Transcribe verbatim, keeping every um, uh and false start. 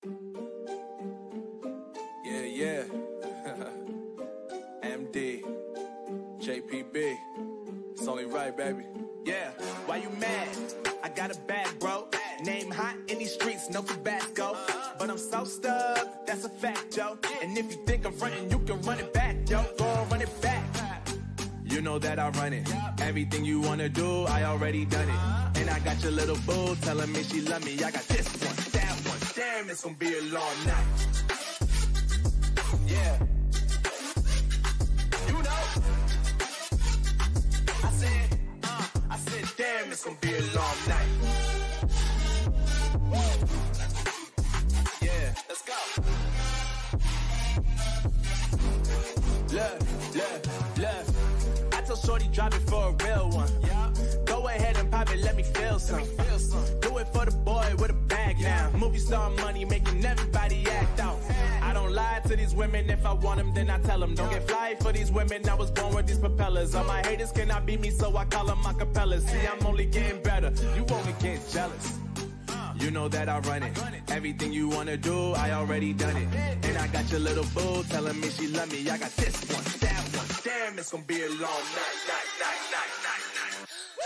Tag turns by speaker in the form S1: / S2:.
S1: Yeah, yeah. M D, J P B. It's only right, baby.
S2: Yeah, why you mad? I got a bag, bro. Name hot in these streets, no Tabasco. But I'm so stuck, that's a fact, yo. And if you think I'm frontin', you can run it back, yo. Go on, run it back.
S1: You know that I run it. Everything you wanna do, I already done it. And I got your little boo telling me she love me. I got this one, that one. Damn, it's gonna be a long night. Yeah. You know. I said, uh, I said, damn, it's gonna be a long night. Yeah, let's go. Look, look, look. I told Shorty drop it for a real one. Yeah. Go ahead and pop it, let me feel some. Feel some. Do it for the boy with a bag now. Movie star money making everybody act out. I don't lie to these women, if I want them then I tell them. Don't get fly for these women, I was born with these propellers. All my haters cannot beat me, so I call them acapellas. See, I'm only getting better, you only get jealous. You know that I run it. Everything you wanna do, I already done it. And I got your little boo telling me she love me. I got this one, that one. Damn, it's gonna be a long night, night, night, night, night, night.